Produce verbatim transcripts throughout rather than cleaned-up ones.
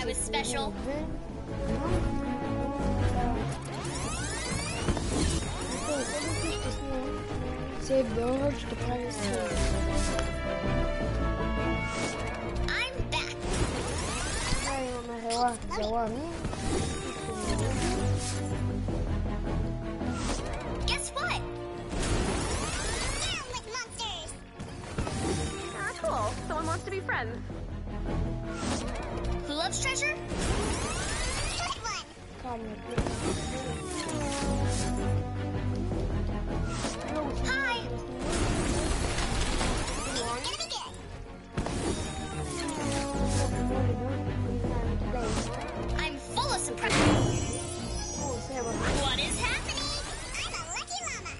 I was special. Save the urge to price. I'm back. Ayaw na hewa, zawami. Guess what? Down with monsters! Ah, cool. Someone wants to be friends. Who loves treasure? Good one! Come Hi. It's gonna be good! I'm full of surprises. What is happening? I'm a lucky llama!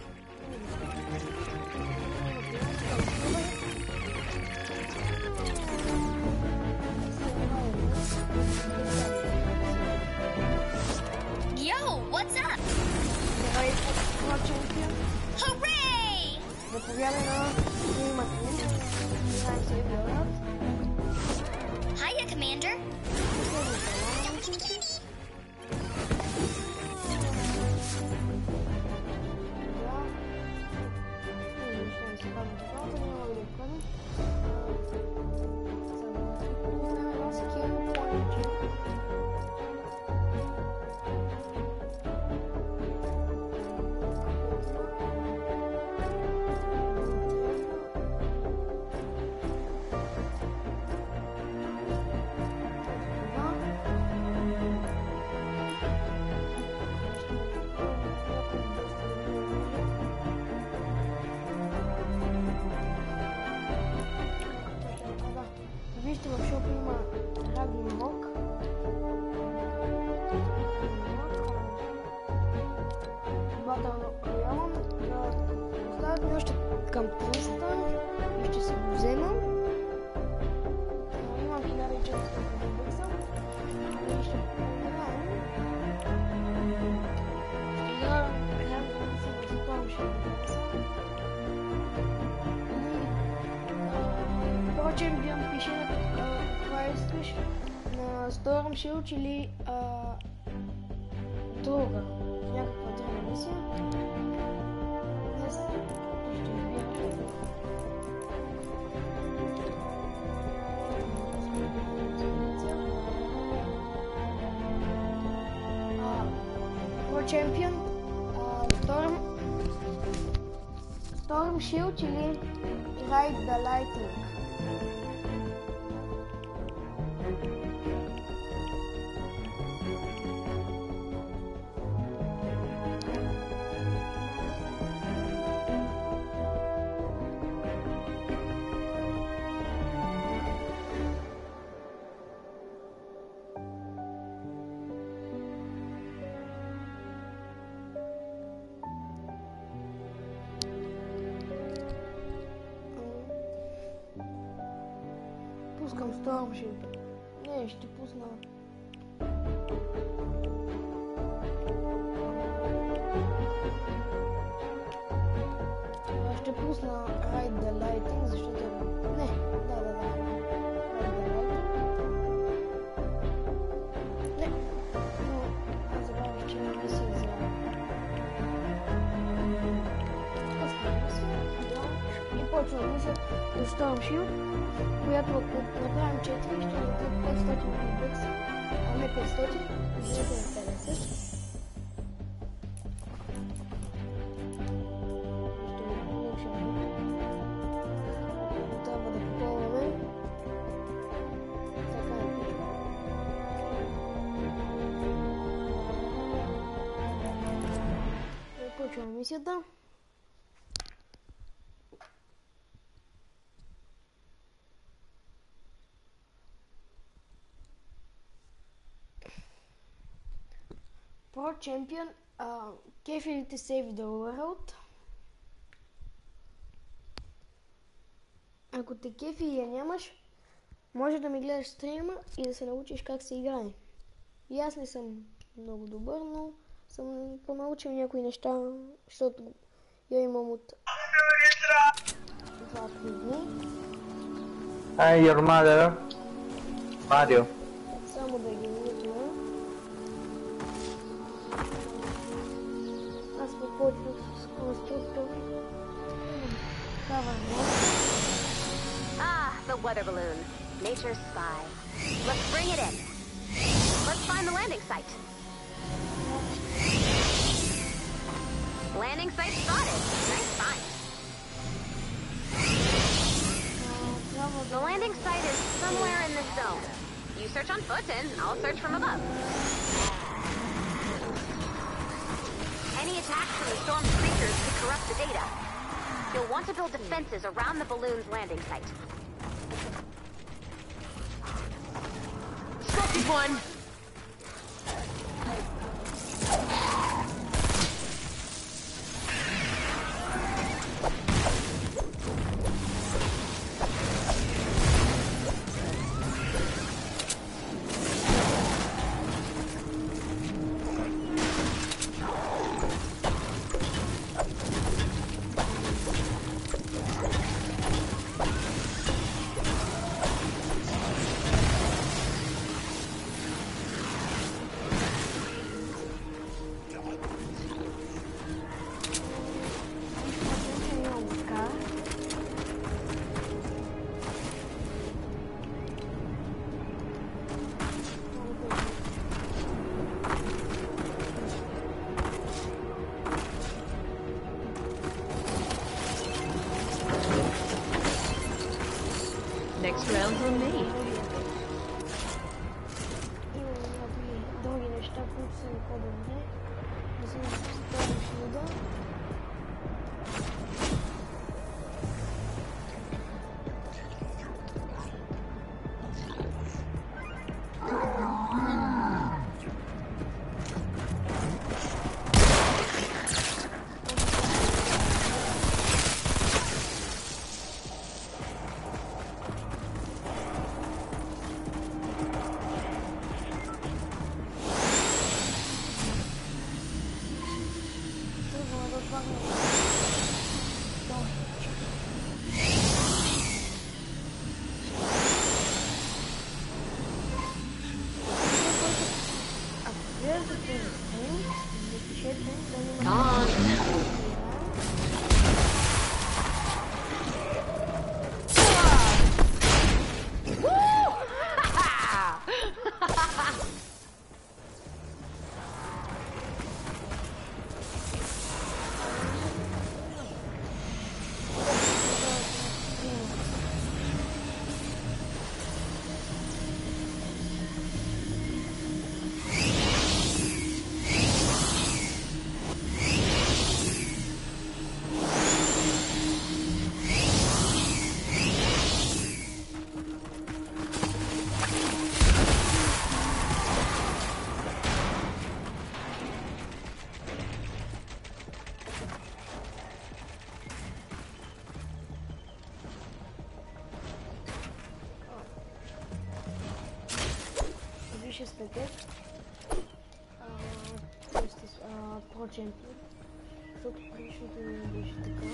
Yo, what's up? Hooray! Hiya, Commander. Вижте, в шопа има Ragnarok. Battle Royale. Остават ми още към триста и ще си го вземам. Имам хиляда и четиристотин бакса и ще играем. Ще играем Ragnarok за сто шейсет бакса. Pro Champion пише каква искаш на Storm Shield или а, друга, някаква друга мисия. Днес ще избирам. Pro Champion, а, Storm, Storm Shield или Ride the Lightning. Пускам Storm Shield. Не, ще пусна. Ще пусна Ride the Lightning, защото... Не, да, да, да. Ride the Lightning. Не, но аз забравих, че има мисия за... Пускам мисия, да. И почвам мисия до Storm Shield, която ако направим четири, ще дадат петстотин бакса, а не петстотин, деветстотин и петдесет. Почваме мисията. Pro Champion, uh, кефи те Save the World. Ако те кефи и я нямаш, може да ми гледаш стрима и да се научиш как се играе. И аз не съм много добър, но съм понаучил някои неща, защото я имам от два-три дни. Hi, your mother. Mario. Само Само да ги видим. Аз попочвах с конструктор. Кава, не? Ah, the weather balloon. Nature's spy. Let's bring it in. Let's find the landing site. Landing site spotted. Nice find. The landing site is somewhere in this zone. You search on foot and I'll search from above. Any attacks from the storm's creatures could corrupt the data. You'll want to build defenses around the balloon's landing site. Spotted one! Next round's on me. Има някакви други неща, които са по-добре. Не съм спорил сюда. шест пакет. Просто проценти. Защото предишното не беше така.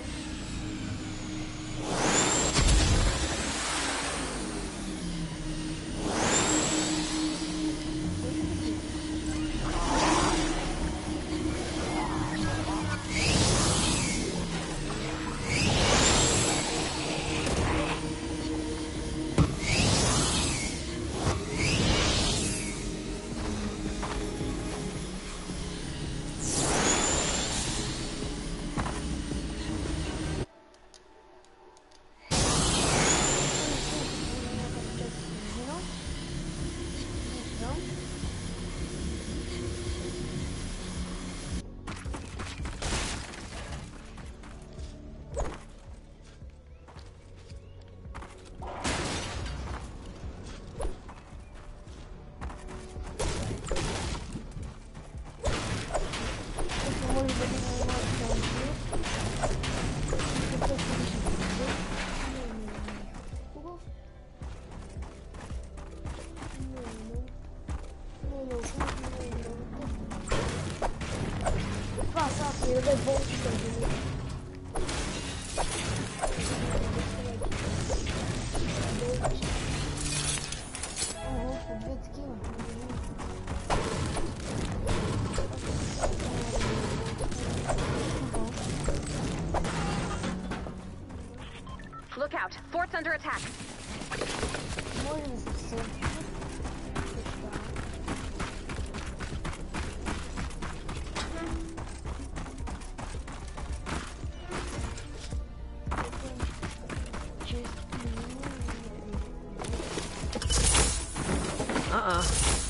You're the out. Fort's under attack. Може да се съсъди. Uh-uh.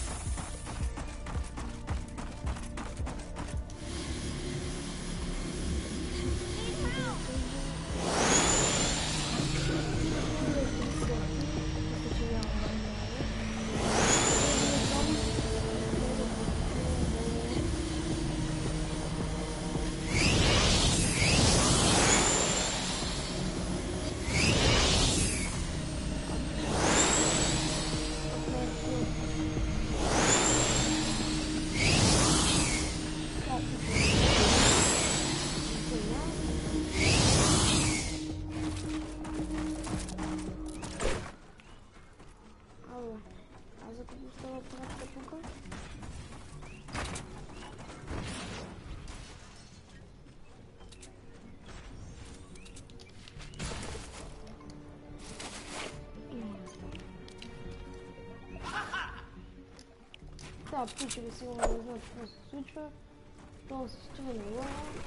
Да, пичове сигурно не знаят какво се случва. Това се струва.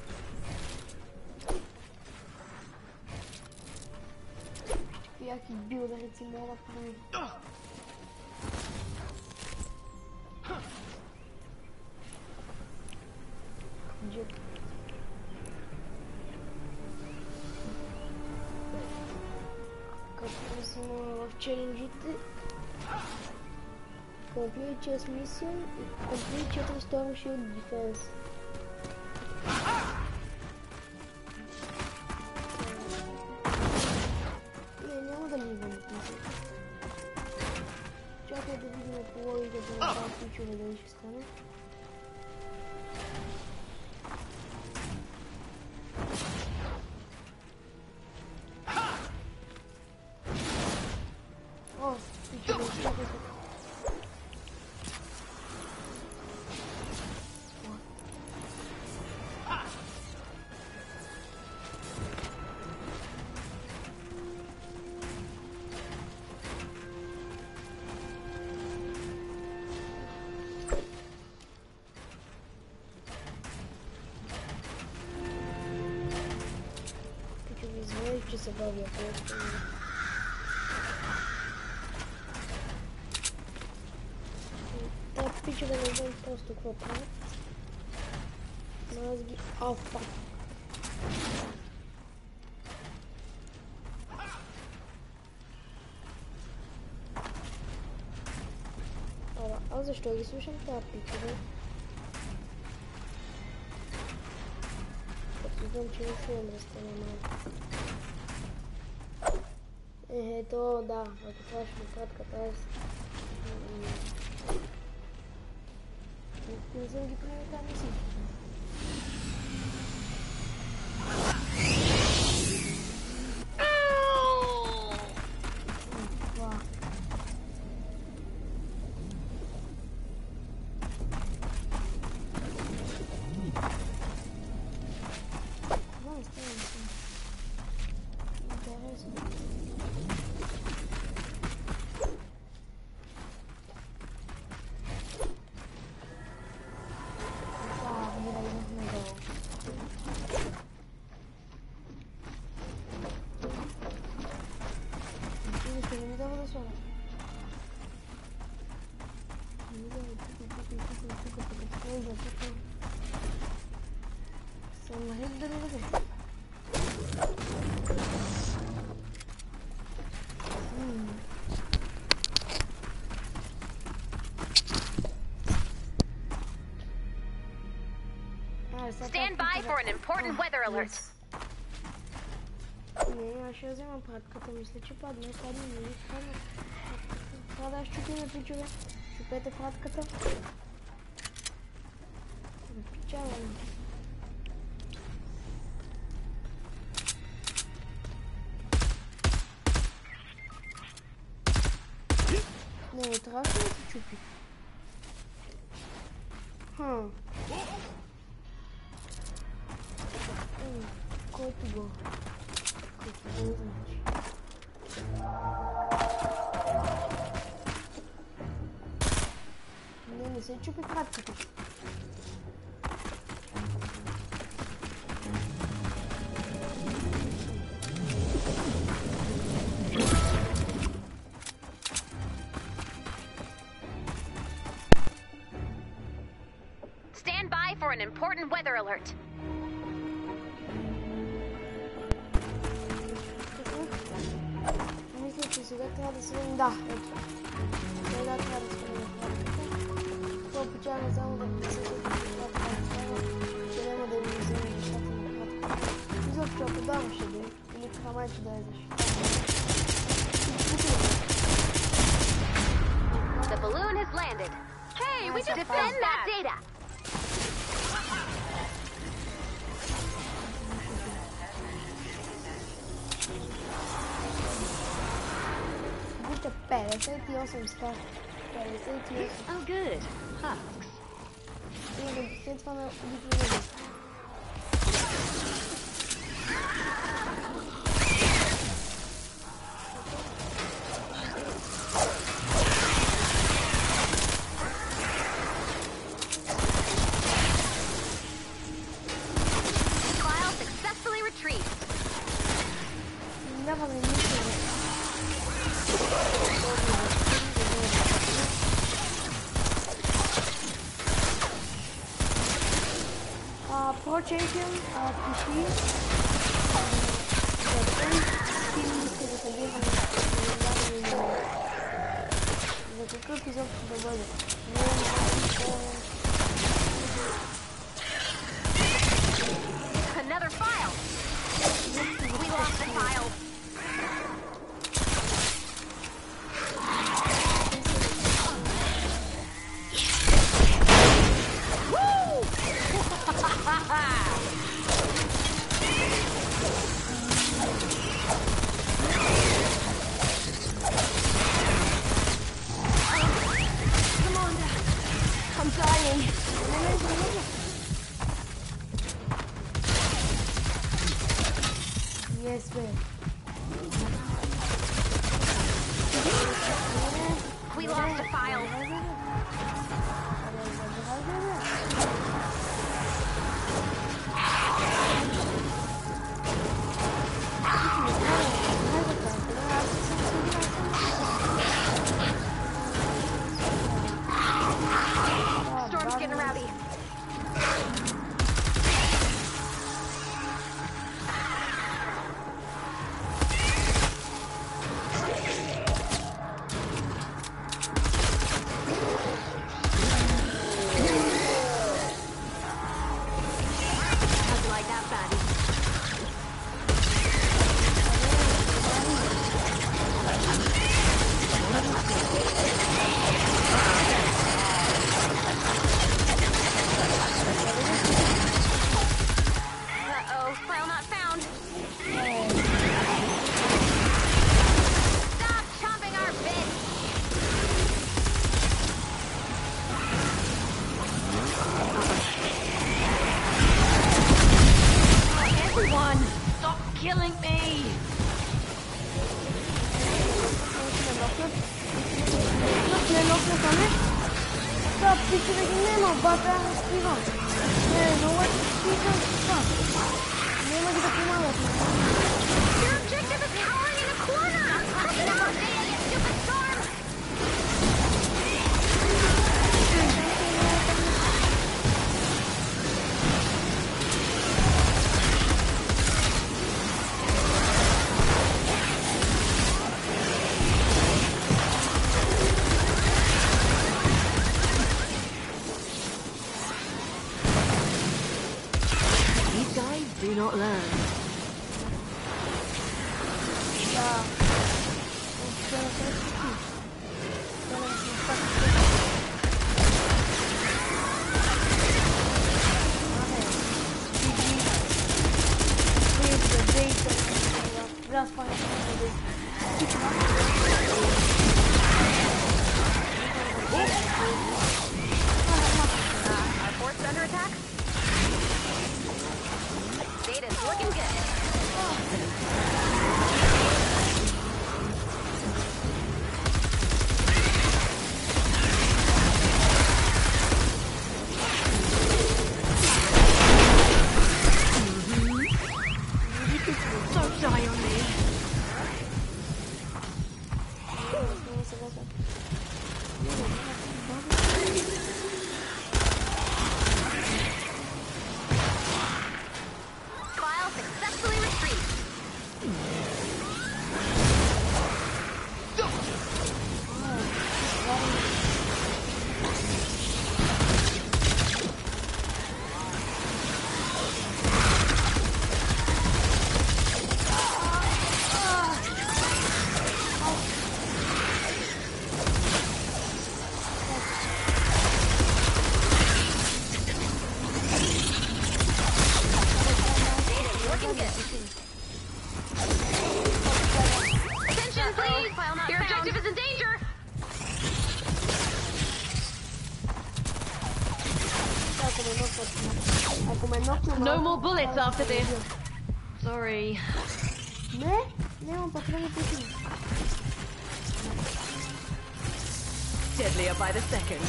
Какви яки билдърици мога да прави. Джек. Както съм в челенджите. Complete chess mission и complete четири Storm Shield Defense. Не, няма да ми бъде мисля. Чакай да видим по логиката на това ключове дали ще стане. О, ключове, чакай се. Че се бавя просто. Та пичове не знам просто какво правят. Но аз ги... Ау, пак. Ала, а защо ги слушам тази пичове? Като знам, че не чувам да стане малко. Ето, да, ако това ще ми кратката, аз не съм ги правил тази мисия. Това. Това не става мисия. Интересно. Stand by for an important weather alert. Не, аз ще взема пратката. Мисля, че падна. Падна, не ли падна? Това да щупиме, пичове. Щупете пратката. Напичаваме. Не, трябваше да се чупи. Ха. Който го... Който го значи. se čupi kratko. Stand by for an important weather alert. Мисля, че сега трябва да свалим. Да, ето. Сега трябва да свалим картата. Това почаваме само да се това трябва да става, че няма да ми вземе нещата на кратко. Изобщо, ако даваше да е, или това майче да е защо. The balloon has landed. Hey, we just defend that data. Вижте, петдесет и осем ста. петдесет и осем. Oh, good. Hux. И след това ме обикновено. Trial successfully retrieved. Няма да мисля. Uh, Pro Champion, uh, P C, за какъв изобщо да бъде. Another file. We lost the file. I'm dying. Yes, babe. We lost a file. Storm's getting rowdy. How'd you like that, fatty? Uh-oh, file not found. Stop chomping our bits. Everyone, stop killing me. Stop, picture again, no, but I'm still no what stop. Name of the command. Your objective is cowering in a corner. That's not me, you stupid storm. These guys do not learn. Yeah. Just Our fort's under attack? Data's looking good. Attention, please! Your objective is in danger! No more bullets after this. Sorry. Не, нямам патрони пушим. Deadlier by the second.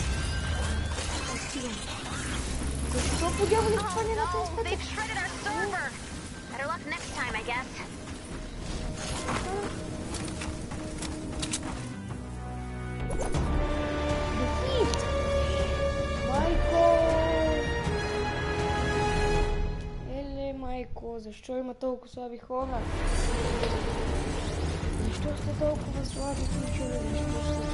Защо по дяволи хване на този път? They've shredded our server. Better luck next time, I guess. Defeat! Майко! Еле, майко, защо има толкова слаби хора? Защо сте толкова слаби, ключове? Защо сте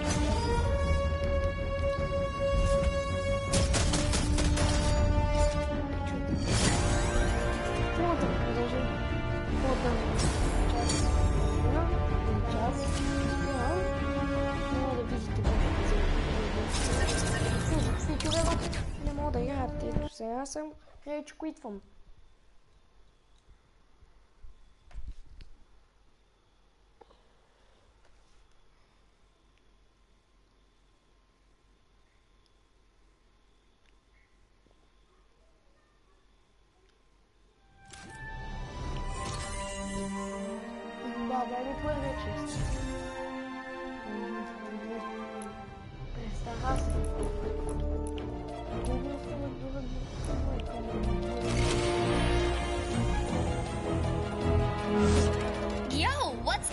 Мога да продължим по-дълго час. Един час. Няма да видите какво ще взема. Фичове вътре не мога да играят. Ето сега съм рече куитвам. Да, дай ми твоя рече. Престара се. Yo, what's...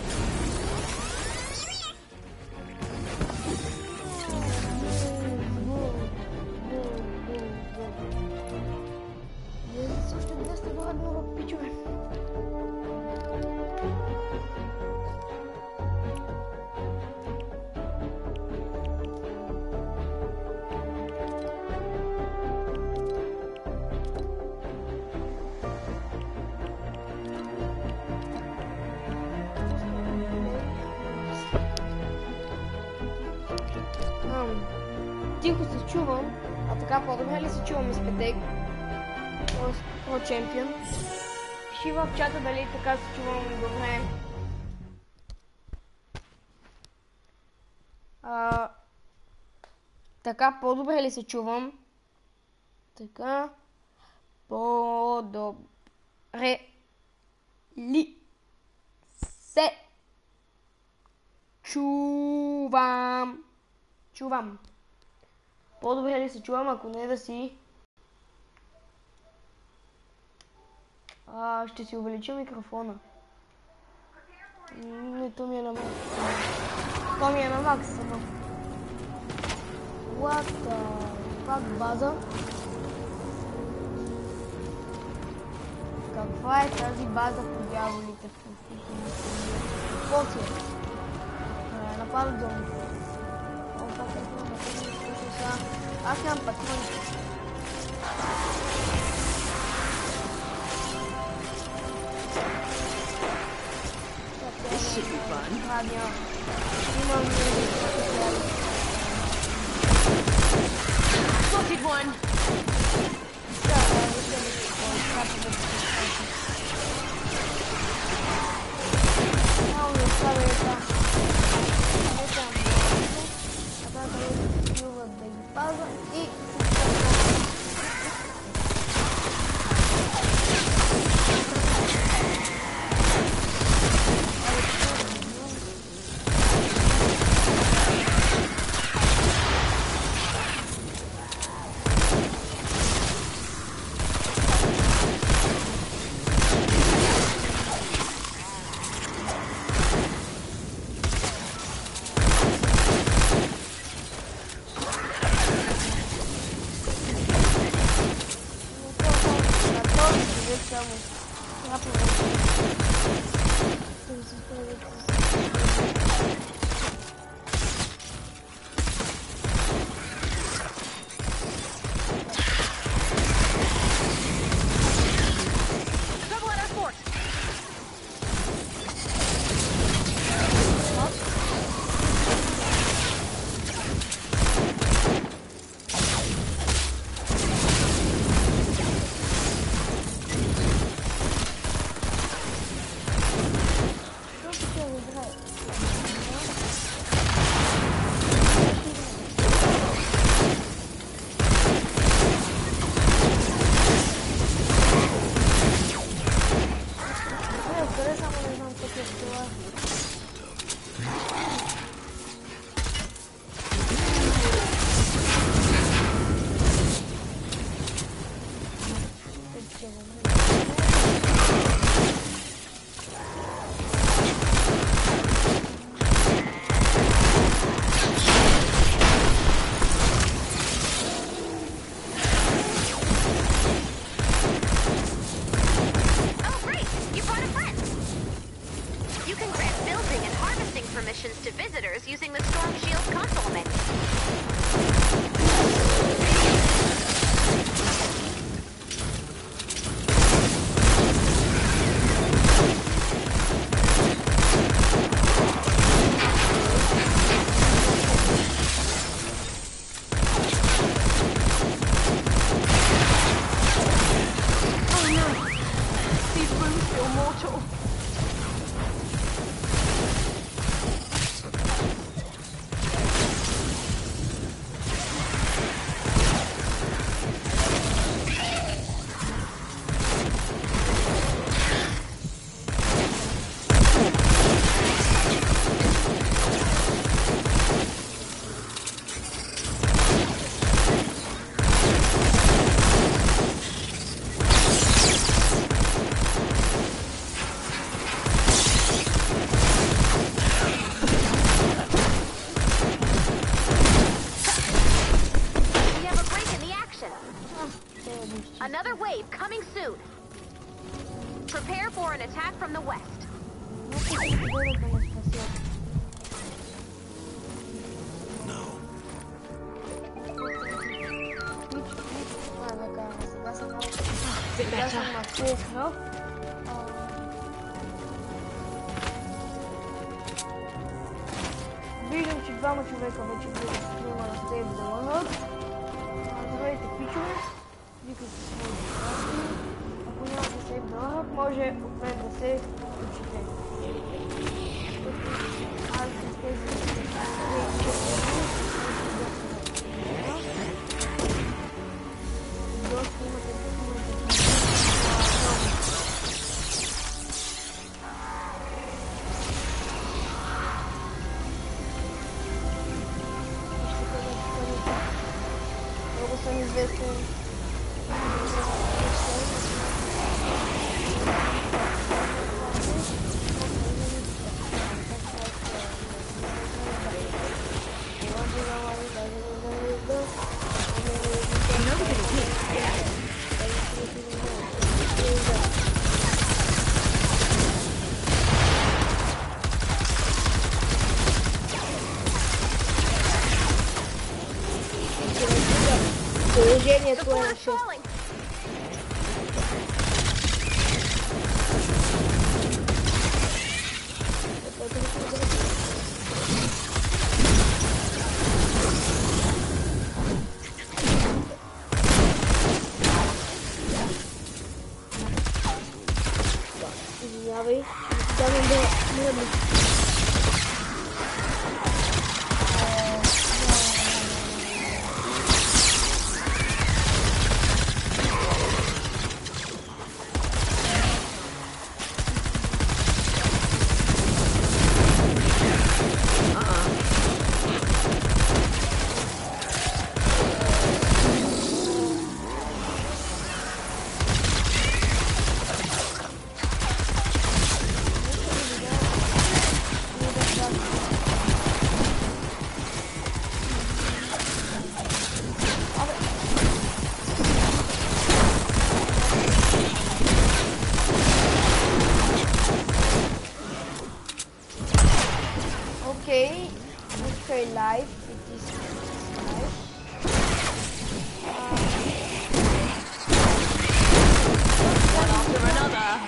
Също да сте горе много пичове. Ам, Тихо се чувам, а така по-добре ли се чувам изпетек? Про чемпион. Пиши в чата дали така се чувам добре. А, така по-добре ли се чувам? Така по-добре ли се чувам? Чувам. По-добре ли се чувам, ако не да си... А, ще си увелича микрофона. Не, то ми е на макс. То ми е на макс само. What the... Пак база. Каква е тази база по дяволите? Какво си е? Нападат зони. Аз нямам патрони. This should be fun. Радио. Имам Spotted one. И Another wave coming soon. Prepare for an attack from the west. No sé si puedo con la estación. No. Ah, acá, se gasta más. Bit Se gasta better. más coke, ¿no? Виждам, че двама човека вече влизат с снима на стейб да лъгат. Здравейте, пичове. Викайте своите приятели. Ако нямате стейб да лъгат, може от мен да се учите. Аз с тези доста имате имате много съм известен. Положението е на Floor is шест. falling. Извинявай, да не да не да Okay, let's try live. It is live. One after another.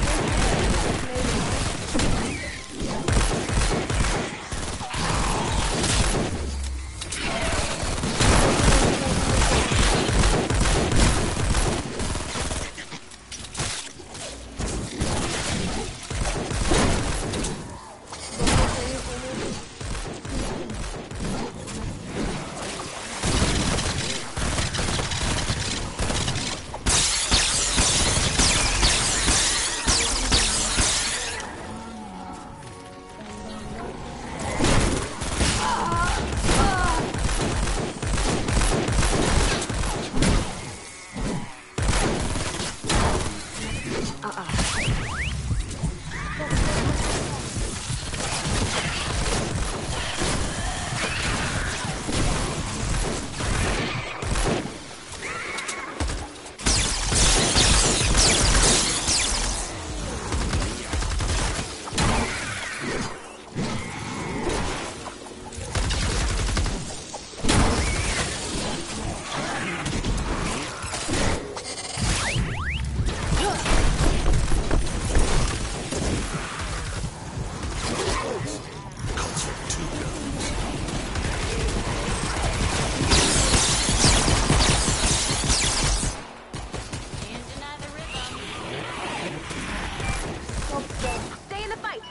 Stay in the fight.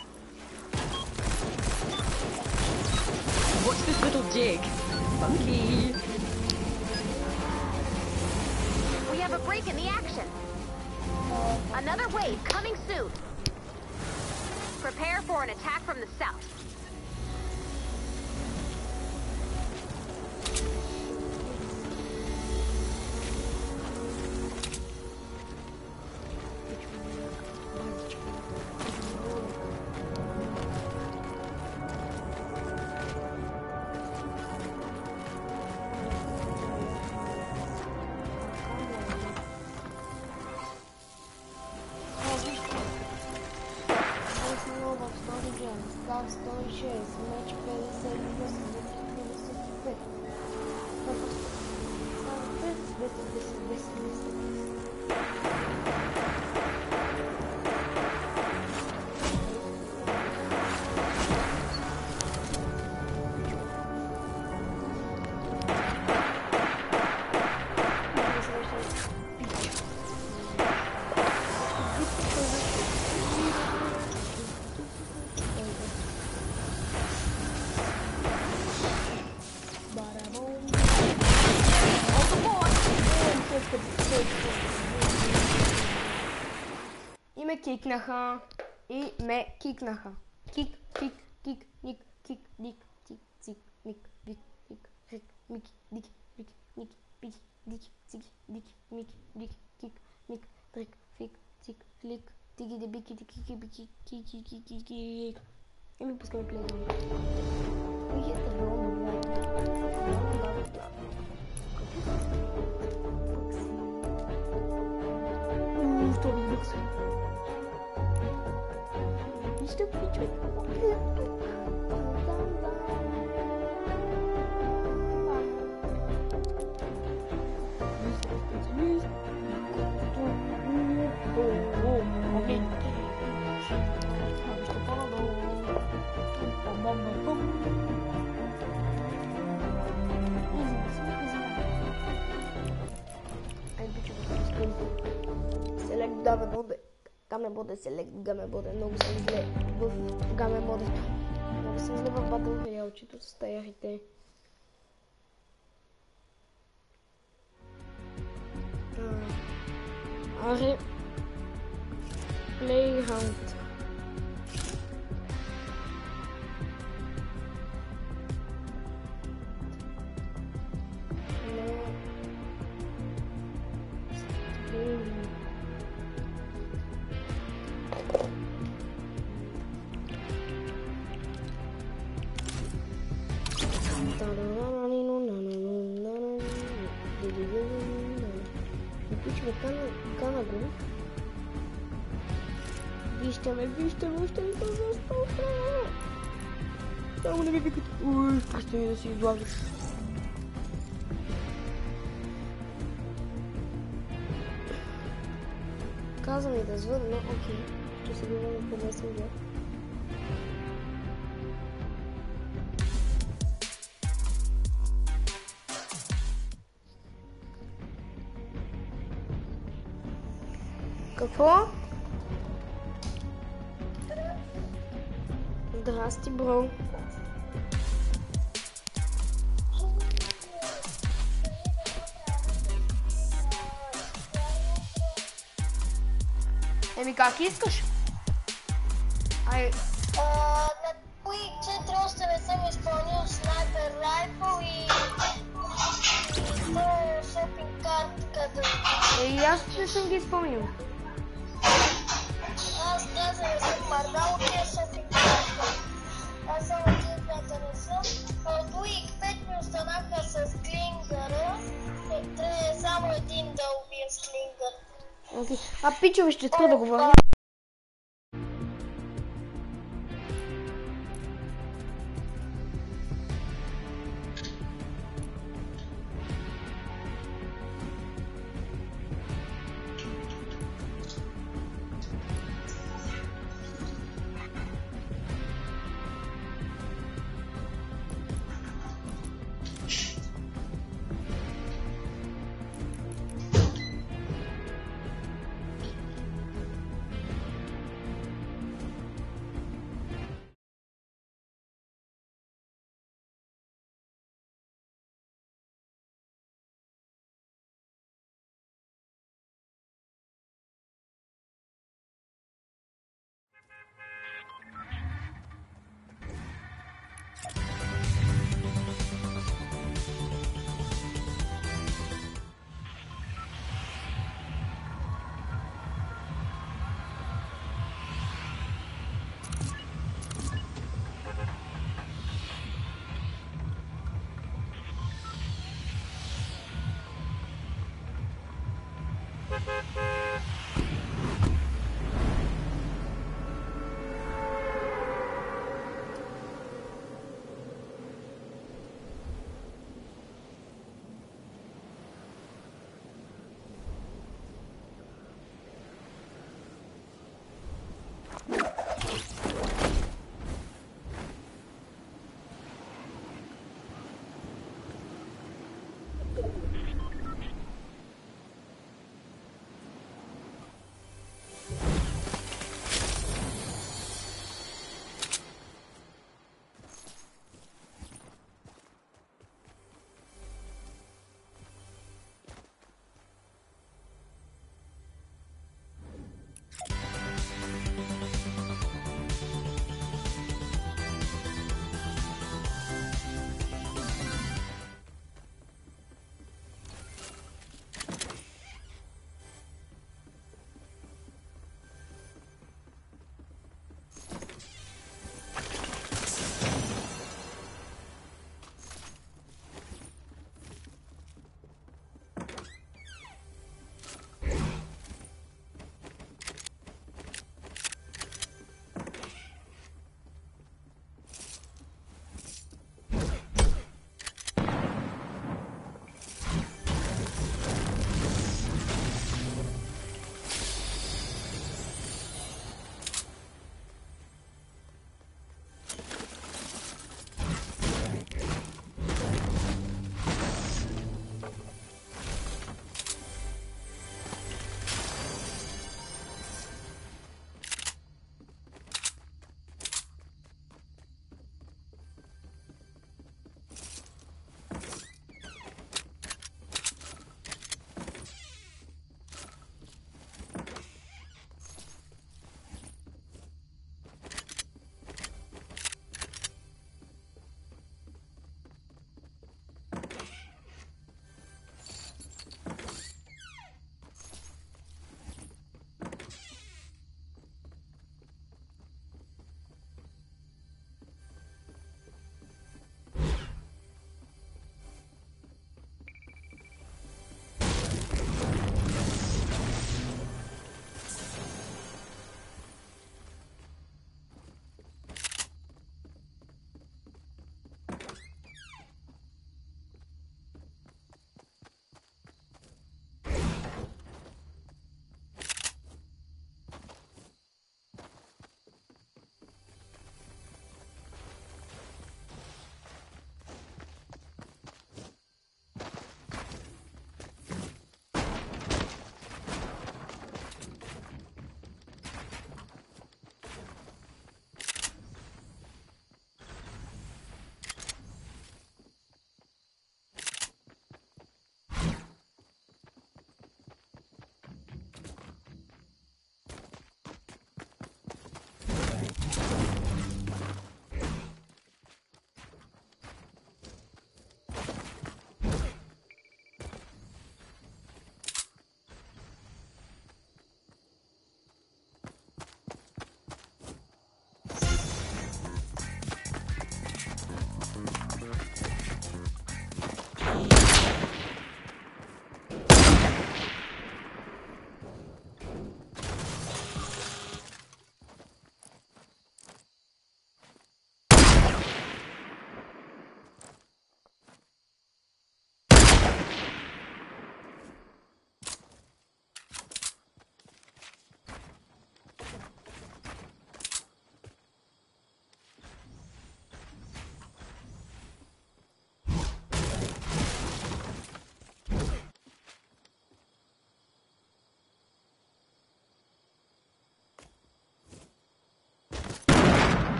What's this little jig? Funky. We have a break in the action. Another wave coming soon. Prepare for an attack from the south. ръкав сто и шест, меч петдесет и осем, тридесет и пет. двеста десет, двеста десет. И ме кикнаха. И ме кикнаха. Кик, кик, кик, ник, кик, ник, тик, цик, ник, вик, ник, рик, мик, дик, вик, ник, пик, дик, цик, дик, мик, дик, кик, ник, трик, фик, цик, лик, тиги, дебики, тики, кибики, кики, кики, кики. И ми пускаме плейдом. И е тъжно, втори букс. Вижте, пичове. Select game mode. Game mode, select game mode. Много съм зле в game mode. Много съм зле в Battle Royale, чето с таярите. Аре. Playground. Вижте ме, вижте ме, още не съм заспал. Само не ми викат. Уй, престани да си излагаш. Каза ми да звън, но окей. Ще се говорим по месенджер. Какво? Здрасти, бро. Еми как искаш? Ай... На Quake четири още не съм изпълнил снайпер райфъл и... и шопинг картката. Е, и аз не съм ги изпълнил. Аз каза не съм мърдал от тия шопинг карта. Аз само тия двата не съм. От Quake пет ми останаха с клингъра. Трябва само един да убия с клингър. Okay. А пичове ще трябва да говоря.